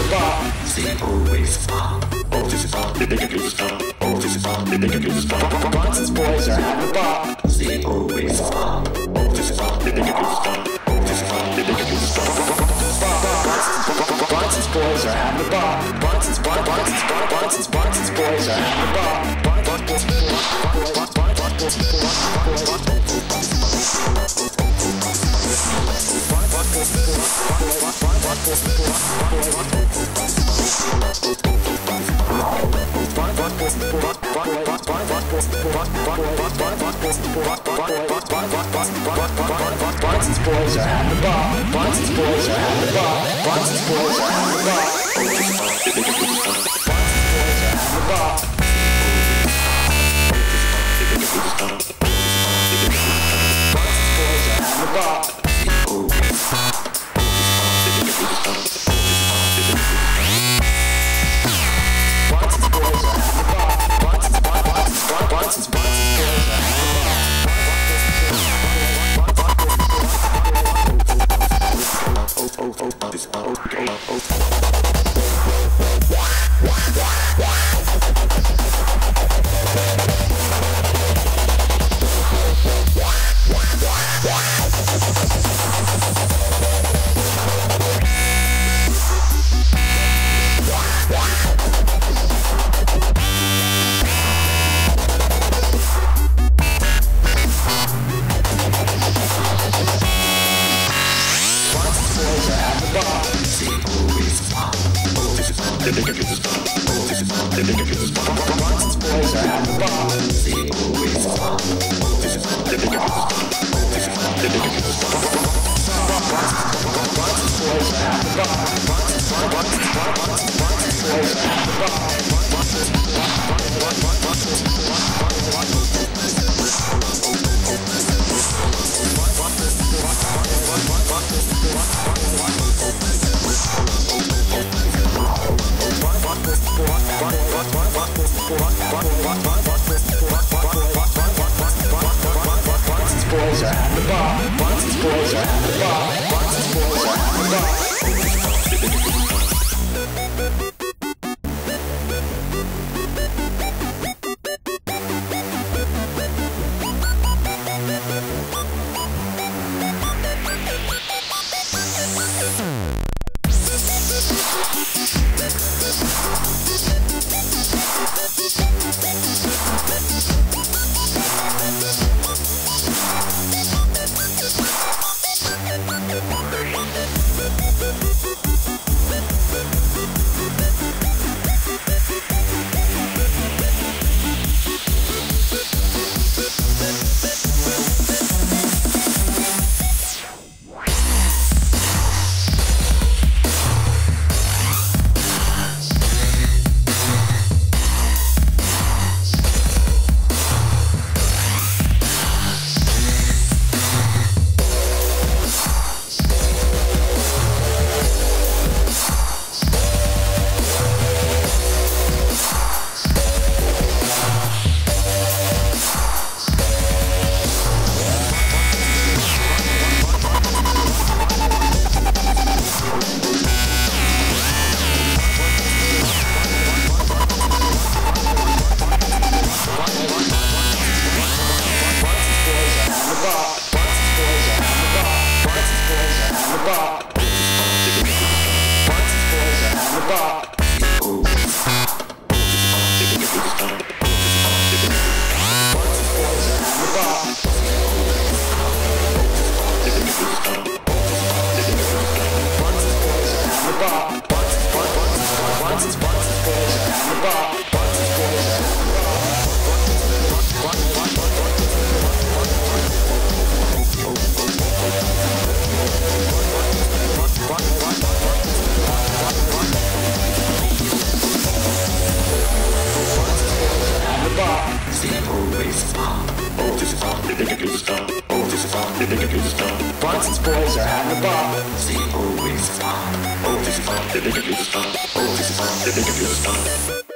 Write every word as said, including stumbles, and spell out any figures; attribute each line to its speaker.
Speaker 1: Bronsons boys are having a ball. See who we fall. This is all the niggas stop. This is all the niggas stop. Bronsons boys are having a ball. Bronsons, Bronsons, Bronsons, Bronsons boys are having a ball. Bronsons boys are having a ball. Bronsons boys are having a ball. Bronsons boys are having a ball. Bronsons boys are having a ball. Bronsons boys are having a ball. Bronsons boys are having a ball. See who we stop. Oh, this is fun. The nigga is fun. Oh, this is fun. The nigga is fun.